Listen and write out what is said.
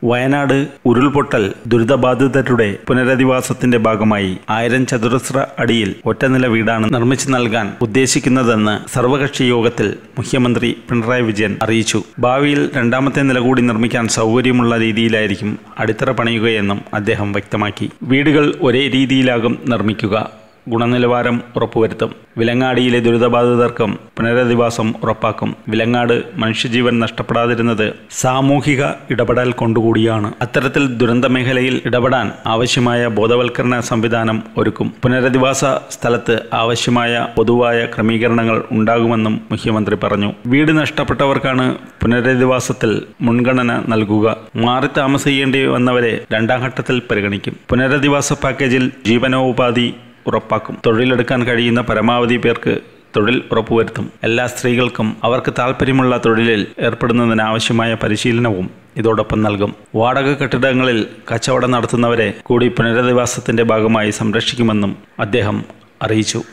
വയനാട് ഉരുൾപൊട്ടൽ ദുരിതബാധിതരുടെ പുനരധിവാസത്തിന്റെ ഭാഗമായി 1000 ചതുരശ്ര അടിയിൽ ഒറ്റനില വീടാണ് നിർമ്മിച്ചു നൽകാൻ ഉദ്ദേശിക്കുന്നതെന്ന് സർവകക്ഷി യോഗത്തിൽ മുഖ്യമന്ത്രി പിണറായി വിജയൻ അറിയിച്ചു. ഭാവിയിൽ രണ്ടാമത്തെ നില കൂടി നിർമ്മിക്കാൻ സൗകര്യമുള്ള രീതിയിലായിരിക്കും അടിത്തറ പണിയുകയെന്നും അദ്ദേഹം വ്യക്തമാക്കി. വീടുകൾ ഒരേ രീതിയിലാകും നിർമ്മിക്കുക. ഗുണനിലവാരം ഉറപ്പുവരുത്തും. വിലങ്ങാടിയിലെ ദുരിതബാധിതർക്കും പുനരധിവാസം ഉറപ്പാക്കും. വിലങ്ങാട് മനുഷ്യജീവൻ നഷ്ടപ്പെടാതിരുന്നത് സാമൂഹിക ഇടപെടൽ കൊണ്ടുകൂടിയാണ്. അത്തരത്തിൽ ദുരന്ത മേഖലയിൽ ഇടപെടാൻ ആവശ്യമായ ബോധവൽക്കരണ സംവിധാനം ഒരുക്കും. പുനരധിവാസ സ്ഥലത്ത് ആവശ്യമായ പൊതുവായ ക്രമീകരണങ്ങൾ ഉണ്ടാകുമെന്നും മുഖ്യമന്ത്രി പറഞ്ഞു. വീട് നഷ്ടപ്പെട്ടവർക്കാണ് പുനരധിവാസത്തിൽ മുൻഗണന നൽകുക. മാറി താമസിക്കേണ്ടി വന്നവരെ രണ്ടാം ഘട്ടത്തിൽ പരിഗണിക്കും. പുനരധിവാസ പാക്കേജിൽ ജീവനോപാധി ഉറപ്പാക്കും. തൊഴിലെടുക്കാൻ കഴിയുന്ന പരമാവധി പേർക്ക് തൊഴിൽ ഉറപ്പുവരുത്തും. എല്ലാ സ്ത്രീകൾക്കും അവർക്ക് താൽപ്പര്യമുള്ള തൊഴിലിൽ ഏർപ്പെടുന്നതിന് ആവശ്യമായ പരിശീലനവും ഇതോടൊപ്പം നൽകും. വാടക കെട്ടിടങ്ങളിൽ കച്ചവടം നടത്തുന്നവരെ കൂടി പുനരധിവാസത്തിന്റെ ഭാഗമായി സംരക്ഷിക്കുമെന്നും അദ്ദേഹം അറിയിച്ചു.